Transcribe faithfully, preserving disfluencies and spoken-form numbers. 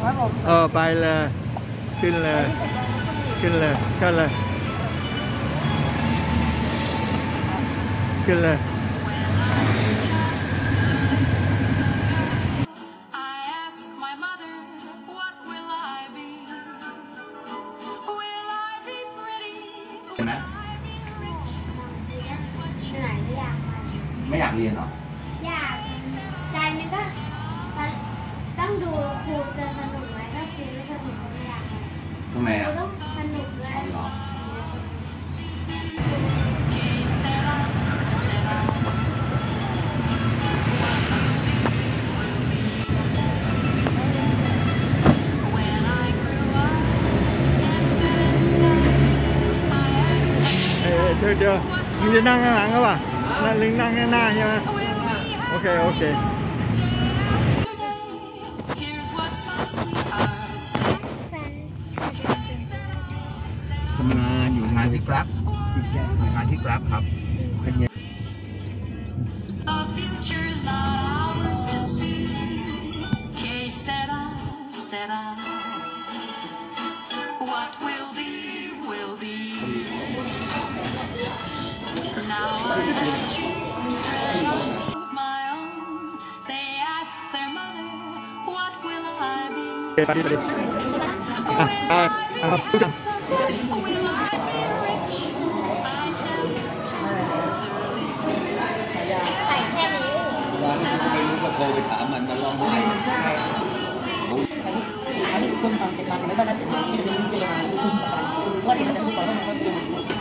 ครับผมเออไปเลยขึ้นเลยขึ้นเลยขึ้นเลยขึ้นเลยเห็นไหมเหนื่อยไม่อยากไปไม่อยากเรียนหรออยากใจนึงก็ต้องดูครูจะสนุกไหมถ้าครูไม่สนุกก็ไม่อยากไปทำไมครูอ่ะต้องสนุกด้วยหรอเดี๋ยวเดี๋ยวมึงจะนั่งข้างหลังก็ป่ะนั่งลิงนั่งข้างหน้าใช่ไหมโอเคโอเคทำงานอยู่งานที่กราฟงานที่กราฟครับเป็นไงไปดิไปดิอ่ะอ่ะอ่ะพูดกันใส่แค่นี้ไม่รู้ก็โทรไปถามมันมันร้องไห้อันนี้คุณฟังเป็นมาทำให้บ้านนั้นเป็นที่จะมีเวลาซื้อคุณว่าเดี๋ยวมันจะซื้อก่อนว่ามันก็